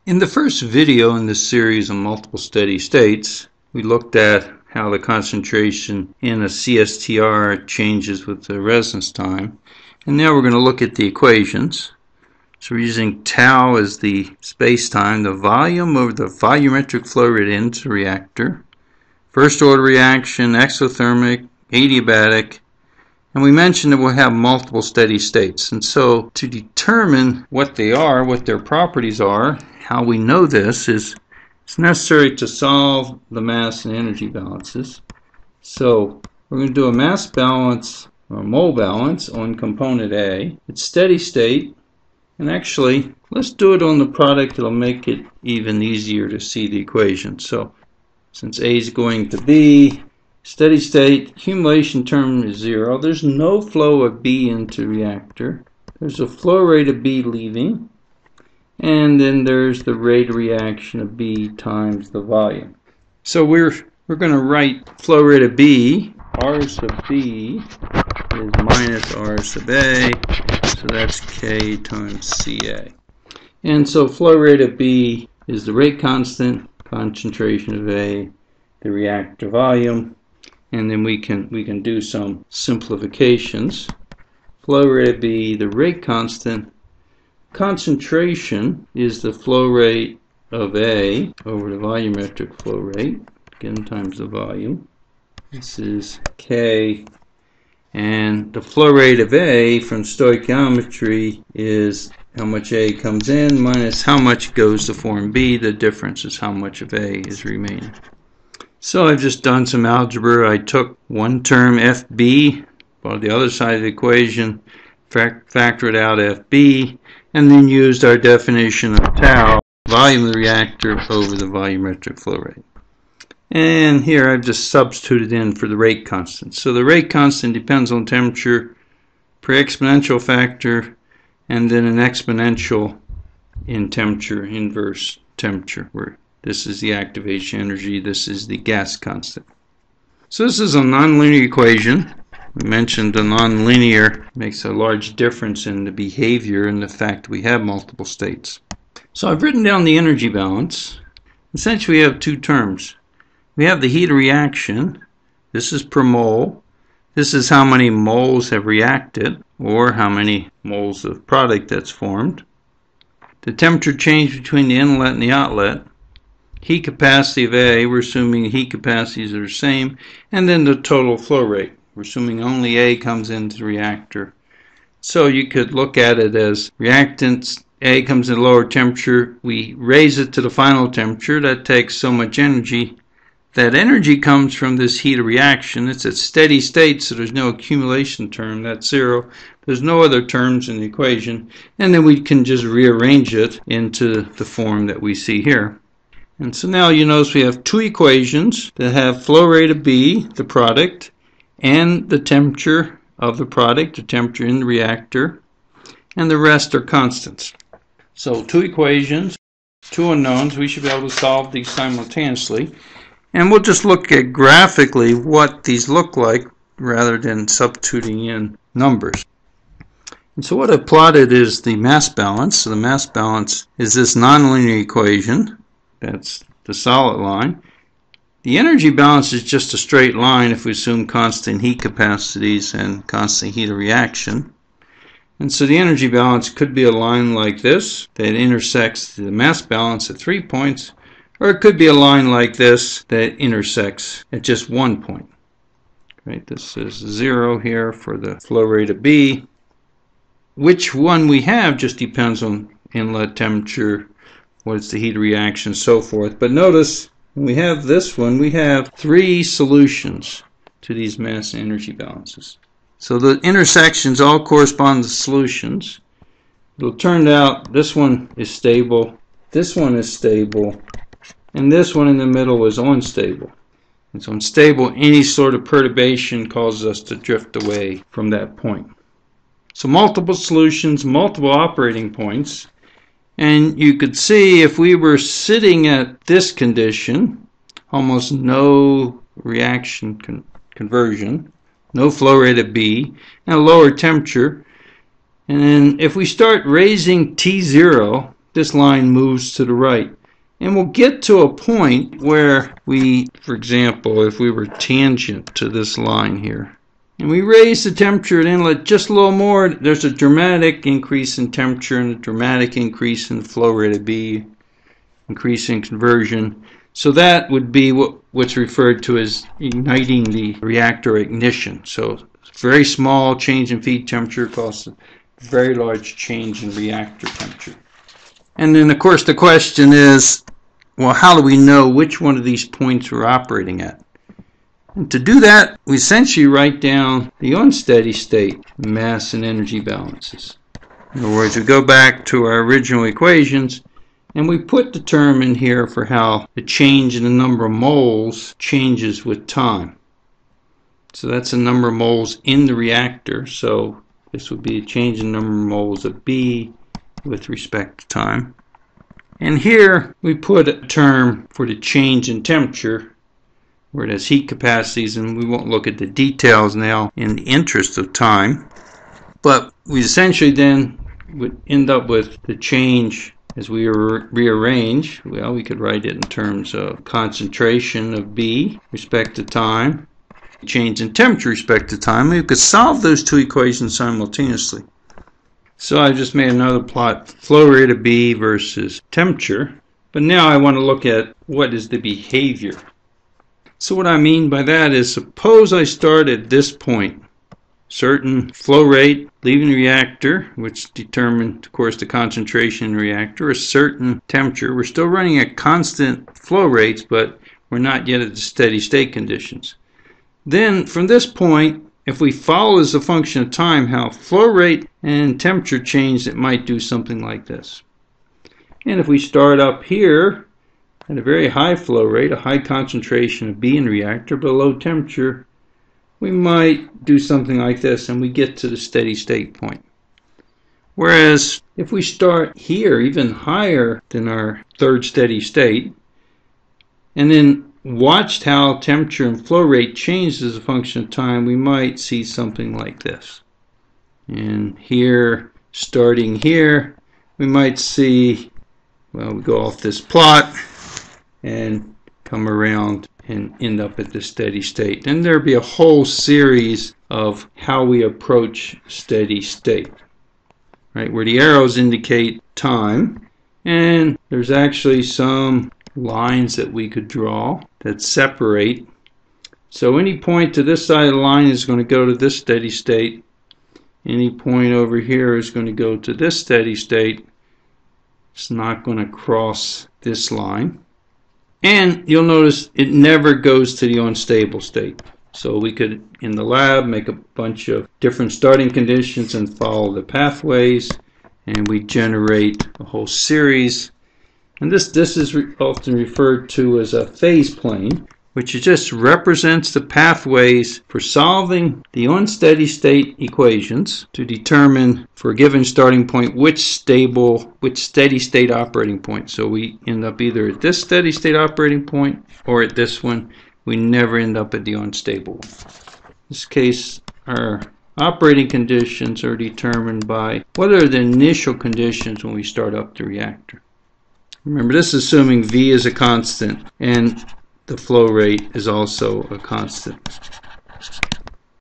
In the first video in this series on multiple steady states, we looked at how the concentration in a CSTR changes with the residence time. And now we're going to look at the equations. So we're using tau as the space-time, the volume over the volumetric flow rate into the reactor, first order reaction, exothermic, adiabatic, and we mentioned that we'll have multiple steady states. And so to determine what they are, what their properties are, how we know this is it's necessary to solve the mass and energy balances. So we're going to do a mass balance or mole balance on component A. It's steady state. And actually, let's do it on the product. It'll make it even easier to see the equation. So since A is going to B, steady state, accumulation term is 0. There's no flow of B into the reactor. There's a flow rate of B leaving. And then there's the rate of reaction of B times the volume. So we're going to write flow rate of B, R sub B is minus R sub A. So that's K times CA. And so flow rate of B is the rate constant, concentration of A, the reactor volume, and then we can do some simplifications. Flow rate of B, the rate constant, concentration is the flow rate of A over the volumetric flow rate, again times the volume. This is K. And the flow rate of A from stoichiometry is how much A comes in minus how much goes to form B. The difference is how much of A is remaining. So I've just done some algebra. I took one term FB, brought the other side of the equation, factored out FB, and then used our definition of tau, volume of the reactor over the volumetric flow rate. And here I've just substituted in for the rate constant. So the rate constant depends on temperature per exponential factor and then an exponential in temperature, inverse temperature, where this is the activation energy, this is the gas constant. So this is a nonlinear equation. We mentioned the nonlinear makes a large difference in the behavior and the fact we have multiple states. So I've written down the energy balance. Essentially we have two terms. We have the heat of reaction. This is per mole. This is how many moles have reacted, or how many moles of product that's formed. The temperature change between the inlet and the outlet. Heat capacity of A, we're assuming heat capacities are the same. And then the total flow rate. We're assuming only A comes into the reactor. So you could look at it as reactants. A comes in lower temperature. We raise it to the final temperature. That takes so much energy. That energy comes from this heat of reaction. It's at steady state, so there's no accumulation term. That's 0. There's no other terms in the equation. And then we can just rearrange it into the form that we see here. And so now you notice we have two equations that have flow rate of B, the product, and the temperature of the product, the temperature in the reactor, and the rest are constants. So two equations, two unknowns. We should be able to solve these simultaneously. And we'll just look at graphically what these look like rather than substituting in numbers. And so what I've plotted is the mass balance. So the mass balance is this nonlinear equation. That's the solid line. The energy balance is just a straight line if we assume constant heat capacities and constant heat of reaction. And so the energy balance could be a line like this that intersects the mass balance at 3 points. Or it could be a line like this that intersects at just 1 point. Right, this is 0 here for the flow rate of B. Which one we have just depends on inlet temperature, what's the heat of reaction, so forth. But notice when we have this one, we have 3 solutions to these mass and energy balances. So the intersections all correspond to solutions. It'll turn out this one is stable, this one is stable, and this one in the middle is unstable. And so unstable, any sort of perturbation causes us to drift away from that point. So multiple solutions, multiple operating points. And you could see if we were sitting at this condition, almost no reaction conversion, no flow rate of B, and a lower temperature. And then if we start raising T0 this line moves to the right. And we'll get to a point where we, for example, if we were tangent to this line here, and we raise the temperature at inlet just a little more, there's a dramatic increase in temperature and a dramatic increase in the flow rate of B, increasing conversion. So that would be what's referred to as igniting the reactor ignition. So very small change in feed temperature causes a very large change in reactor temperature. And then, of course, the question is, well, how do we know which one of these points we're operating at? And to do that, we essentially write down the unsteady state mass and energy balances. In other words, we go back to our original equations, and we put the term in here for how the change in the number of moles changes with time. So that's the number of moles in the reactor. So this would be a change in the number of moles of B with respect to time. And here we put a term for the change in temperature, where it has heat capacities, and we won't look at the details now in the interest of time. But we essentially then would end up with the change as we rearrange. Well, we could write it in terms of concentration of B respect to time, change in temperature respect to time. We could solve those two equations simultaneously. So I just made another plot, flow rate of B versus temperature. But now I want to look at what is the behavior. So what I mean by that is, suppose I start at this point, certain flow rate leaving the reactor, which determines, of course, the concentration in the reactor, a certain temperature. We're still running at constant flow rates, but we're not yet at the steady state conditions. Then from this point, if we follow as a function of time how flow rate and temperature change, it might do something like this. And if we start up here at a very high flow rate, a high concentration of B in the reactor, but a low temperature, we might do something like this, and we get to the steady state point. Whereas if we start here, even higher than our third steady state, and then watched how temperature and flow rate changed as a function of time, we might see something like this. And here, starting here, we might see, well, we go off this plot and come around and end up at the steady state. And there'll be a whole series of how we approach steady state, right, where the arrows indicate time, and there's actually some lines that we could draw that separate. So any point to this side of the line is going to go to this steady state. Any point over here is going to go to this steady state. It's not going to cross this line. And you'll notice it never goes to the unstable state. So we could, in the lab, make a bunch of different starting conditions and follow the pathways, and we generate a whole series. And this is often referred to as a phase plane, which just represents the pathways for solving the unsteady state equations to determine, for a given starting point, which steady state operating point. So we end up either at this steady state operating point or at this one. We never end up at the unstable one. In this case, our operating conditions are determined by what are the initial conditions when we start up the reactor. Remember, this is assuming V is a constant and the flow rate is also a constant.